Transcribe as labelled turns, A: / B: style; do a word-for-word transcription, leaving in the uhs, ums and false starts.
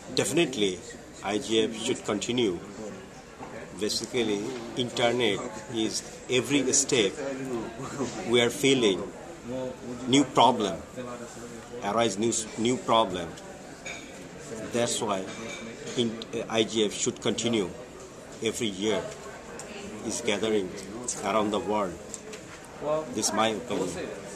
A: Definitely, I G F should continue. Basically, internet is every step we are feeling new problem, arise new new problem. That's why in, uh, I G F should continue every year. Is gathering around the world. This is my opinion.